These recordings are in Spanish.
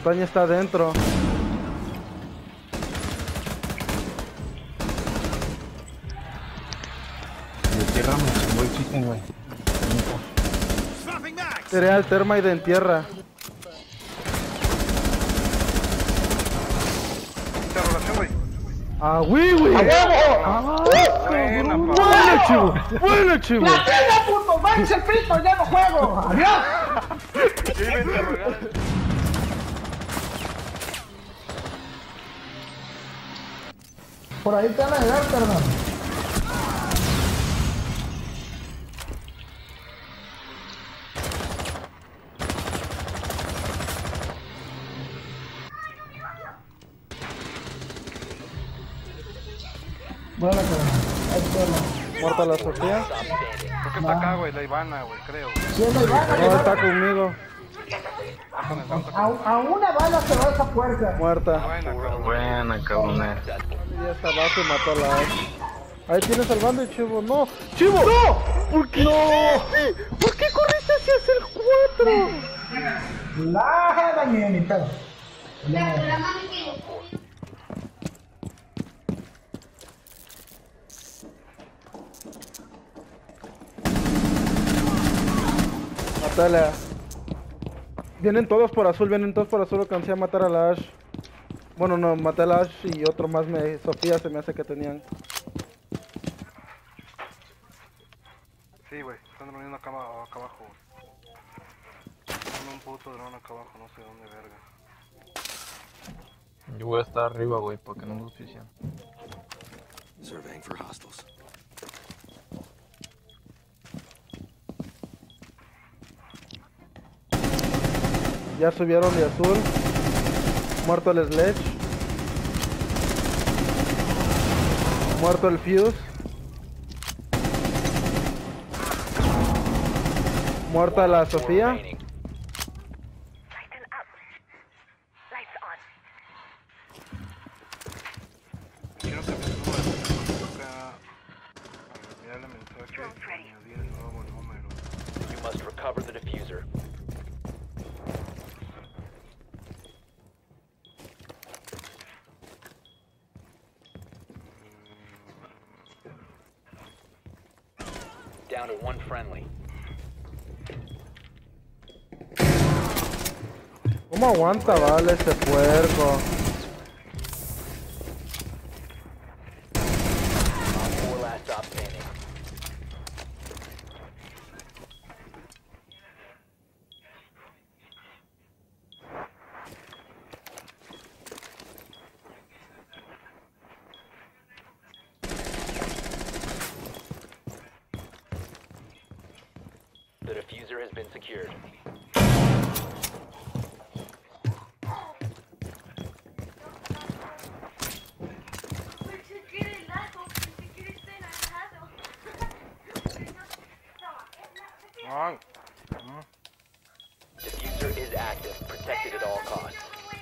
montaña está adentro. De tierra me chingó el chicken, güey. Cereal termite en tierra. Interrogación, güey. ¡Ah, güey! ¡A huevo! Buena, ¡Bueno, chivo! ¡Bueno, chivo! ¡La tiene, puto! ¡Váyanse el pito! ¡Ya no juego! ¡Adiós! Yo iba a interrogar. Por ahí te van a llegar, carnal. Bueno, carnal. Ahí está. ¿Muerta la Sofía? Creo que está acá, güey, la Ivana, güey, creo. Sí, es la Ivana, No, está conmigo. a una bala se va esa puerca. Muerta. Buena, cabrón. Buena, cabrón. Y hasta abajo y mató a la Ash. Ahí tienes al bando, Chivo. ¡No! ¡Chivo! ¡No! ¿Por qué? ¡No! ¿Por qué corriste hacia el 4? La dañé, mi pedo. Matala. Vienen todos por azul, alcancé a matar a la Ash. Bueno, no, maté a la Ash y otro más Sofía se me hace que tenían. Sí, güey, están reuniendo acá abajo. Están un puto dron acá abajo, no sé dónde, verga. Yo voy a estar arriba, güey, porque no nos ofician. Surveying for hostiles. Ya subieron de azul. Muerto el Sledge. Muerto el Fuse. Muerta la Sofía. Quiero que me suba acá. Enviarle mensaje y añadir el nuevo número. You must recover the diffuser. Down to one friendly. ¿Cómo aguanta, vale, ese puerco? Four last stop standing. The diffuser has been secured. Ay, Diffuser is active, protected at all costs.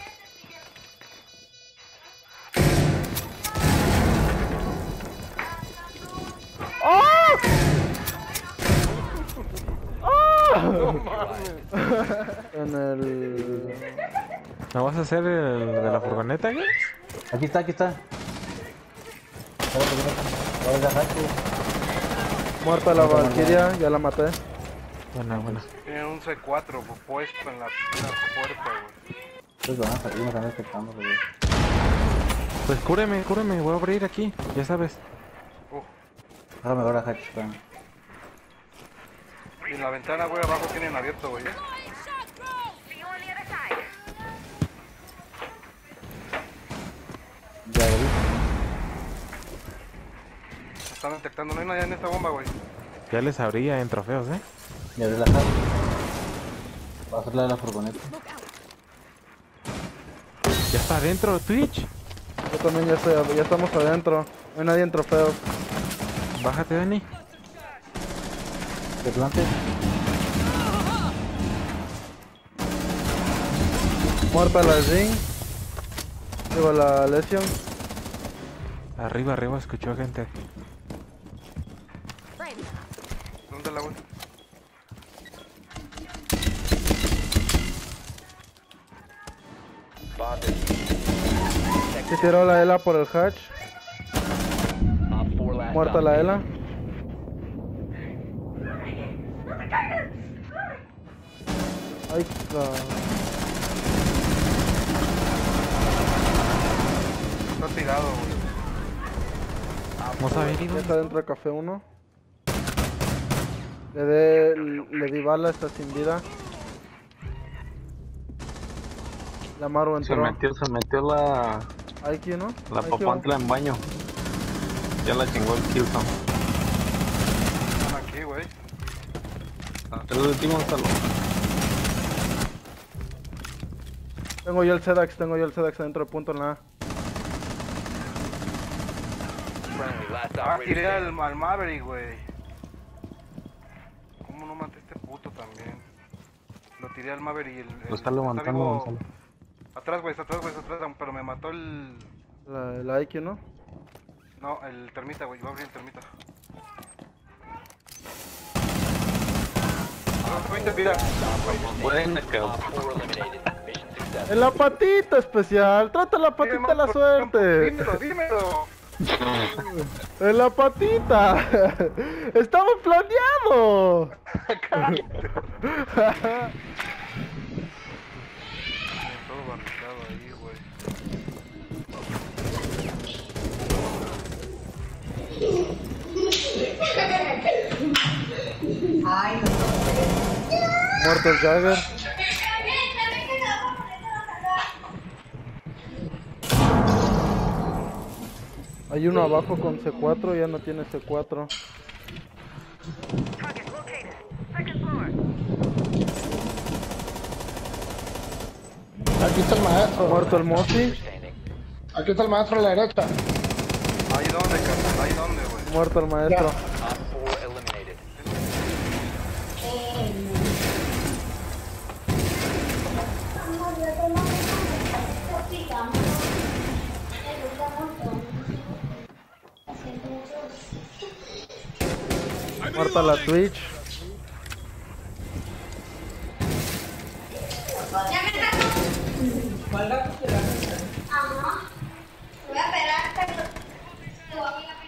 no mames. En el... ¿No vas a hacer el de la furgoneta, güey? Aquí está, aquí está. Muerta la Valkyria, ya la maté. Buena, buena. Tiene un C4 puesto en la puerta, güey. Pues van a salir, me están detectando, güey. Pues cúreme, voy a abrir aquí, ya sabes. Déjame ahora, Hatch. Y en la ventana, güey, abajo tienen abierto, güey. Ya lo vi. Están detectando, no hay nadie en esta bomba, güey. Ya les abría en trofeos, Ya abrí la Hatch. Va a hacer la de la furgoneta. Ya está adentro, Twitch. Yo también ya estamos adentro. No hay nadie en trofeos. Bájate, Dani. ¿De plante? Muerta la Jing. Digo, la Lesion. Arriba, escuchó gente. ¿Dónde la güey? Se tiró la Ela por el hatch. Op 4 last Muerta stop la standing. Ela. Ay, Está tirado, güey. Vamos a ver, ya está dentro del café uno. Le di bala, está sin vida. La Maru Se entró. metió la IQ, ¿no? la IQ. papantla en baño. Ya la chingó el Killzone. Están aquí, güey. El último Gonzalo. Tengo yo el Sedax adentro del punto en la A. Friendly, last Ah, operator tiré standing. al Maverick, güey. ¿Cómo no maté a este puto también? Lo tiré al Maverick y el Lo está vivo. levantando Gonzalo. Atrás, güey, atrás, pero me mató el... La IQ, ¿no? No, el termita, güey, iba a abrir el termita. Ah, 20 vida. Buena, cabrón. Op 4 eliminated. Mission successful. En la patita especial. Trata la patita de la suerte. Dímelo. En la patita. Estaba planeado. Todo barricado ahí, güey. Muerto el Jagger. Hay uno abajo con C4, ya no tiene C4. Aquí está el maestro. Muerto el Mosi. Standing. Aquí está el maestro a la derecha. Ahí donde, carnal, ahí donde, güey. Muerto el maestro. Op 4 eliminated. Muerta la Twitch. Voy a esperar hasta que te voy a ir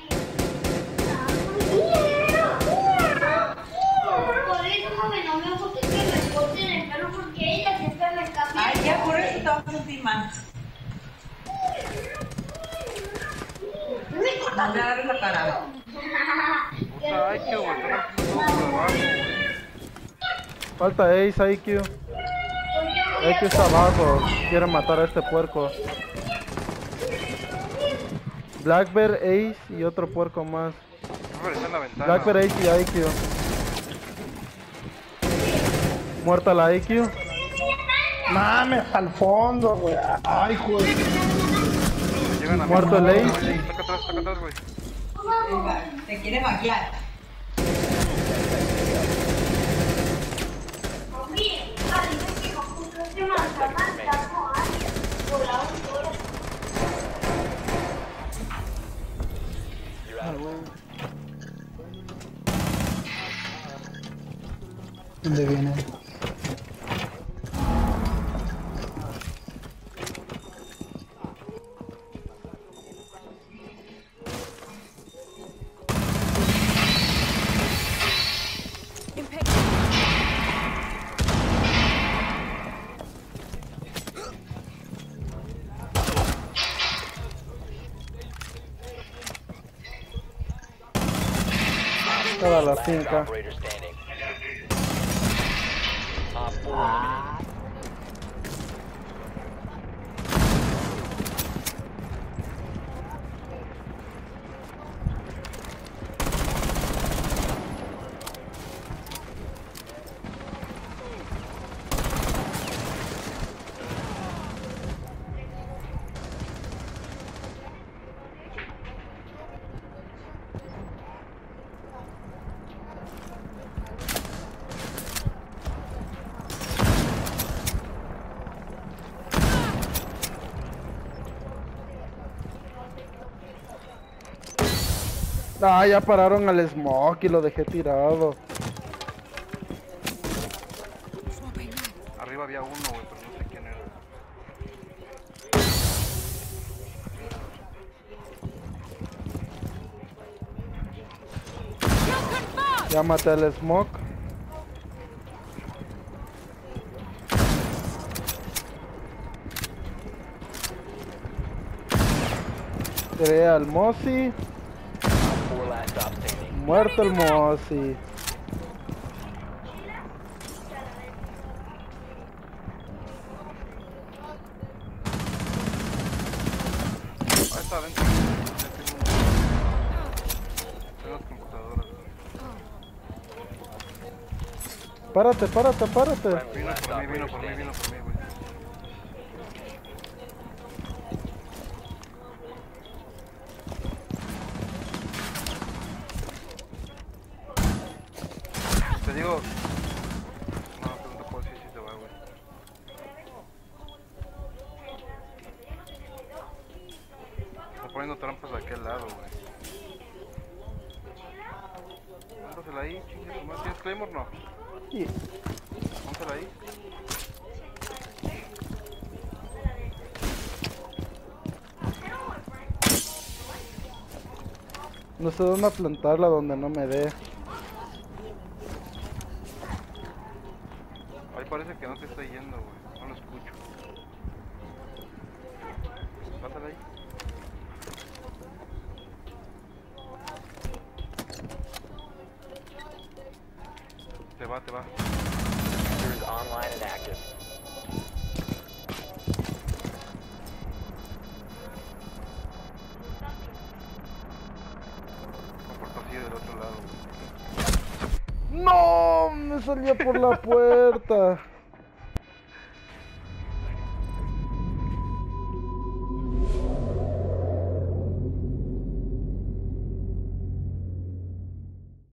por eso no me gusta que me corten el pelo porque ella siempre me cambia. Ay, ya por eso te vas a sentir mal. No le agarres la cara. Puta, ay, qué güey, están haciendo todo por abajo, güey. Falta Ace, IQ. IQ está abajo. Quiere matar a este puerco. Blackbear, Ace y otro puerco más. Robert está en la ventana. Blackbear, Ace y IQ. Muerta la IQ. Mames, al fondo, güey. Ay, güey. Llegan a mí. Muerto el Ace. Está acá atrás, güey. Te quiere maquiar. Mire, parece que compuso este manzana por la autora. You're out of order. ¿Dónde viene? Toda la Last finca. operator standing. Op 4 eliminated. Ah, ya pararon al Smoke y lo dejé tirado. Arriba había uno, güey, pero no sé quién era. Ya maté el smoke. Tiré al Mosi. 4 last stop standing. Muerto el Mosi. Ahí está adentro. Tenemos computadoras. Párate, párate, párate. Friendly Vino last por mí, vino operator por mí, standing. vino por mí, güey. Te digo... No, no te puedo decir si te va, güey. Está poniendo trampas de aquel lado, güey. Póntasela ahí, chingue su madre. ¿Tienes Claymore? No. Sí. Pónsela ahí. No sé dónde plantarla donde no me dé. Ahí parece que no te está yendo, güey. No lo escucho. Pásala ahí. Te va, te va. User is online and active. Va por pasillo del otro lado, güey. ¡No! Me salió por la puerta.